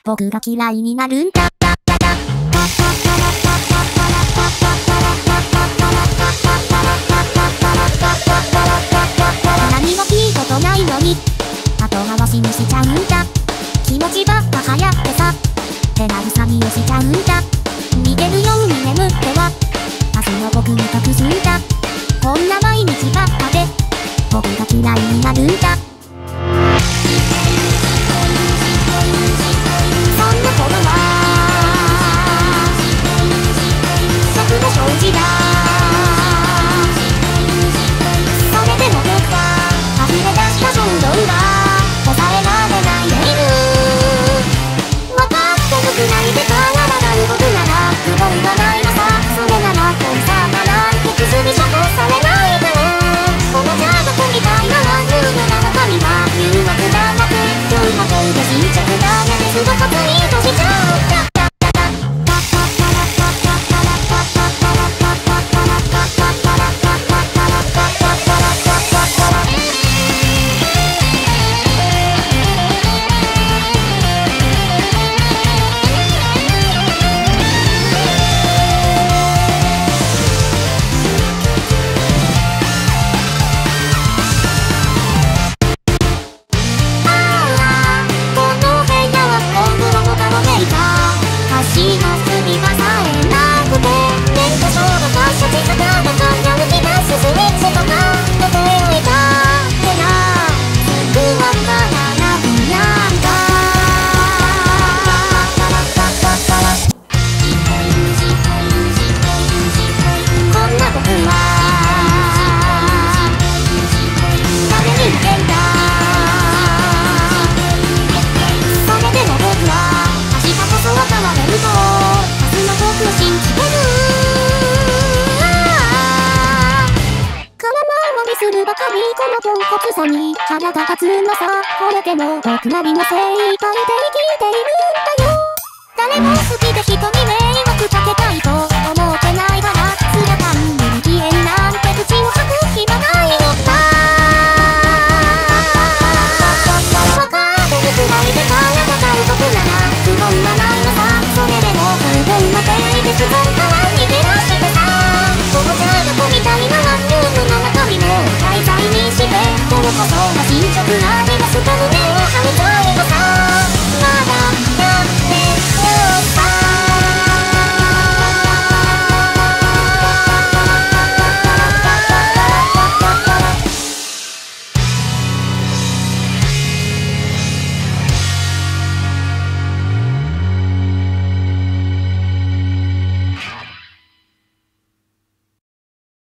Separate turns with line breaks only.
僕が嫌いになるんだ。何も聞いたことないのに後回しにしちゃうんだ。気持ちばっか流行ってさ手慰みをしちゃうんだ。逃げるように眠っては明日の僕に託すんだ。こんな毎日ばっかで僕が嫌いになるんだ。そんなことは僕の正直だ。それでも僕は溢れ出した衝動が抑えられないでいる。分かってるくらいで体が動くなら不本がないのさ。それなら恋さまなんて薬処方されないから。この邪毒みたいなランルームな中身は誘惑だなく今日までで新着だねですぐとツイートしちゃうんだ。このポンコツさに腹が立つのさ。これでも僕なりの精一杯で生きているんだよ。誰も好きで人にね